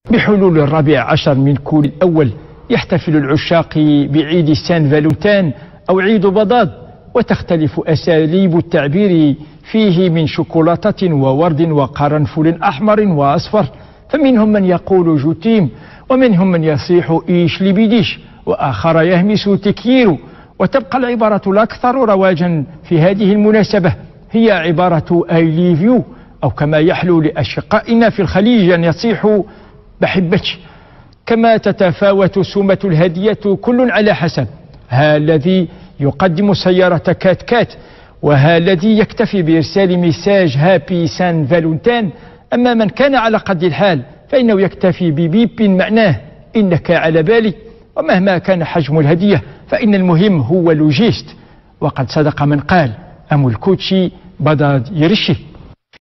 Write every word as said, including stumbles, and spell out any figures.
بحلول الرابع عشر من كول الأول يحتفل العشاق بعيد سان فالنتين أو عيد بضاد، وتختلف أساليب التعبير فيه من شوكولاتة وورد وقرنفل أحمر وأصفر، فمنهم من يقول جوتيم، ومنهم من يصيح إيش لبيديش، وآخر يهمس تكيير. وتبقى العبارة الأكثر رواجا في هذه المناسبة هي عبارة I love you، أو كما يحلو لأشقائنا في الخليج أن يصيحوا بحبك. كما تتفاوت سمة الهدية كل على حسب، ها الذي يقدم سيارة كات كات، وها الذي يكتفي بإرسال ميساج هابي سان فالنتين. أما من كان على قد الحال فإنه يكتفي ببيب معناه إنك على بالي. ومهما كان حجم الهدية فإن المهم هو لوجيست، وقد صدق من قال أم الكوتشي بداد يرشي.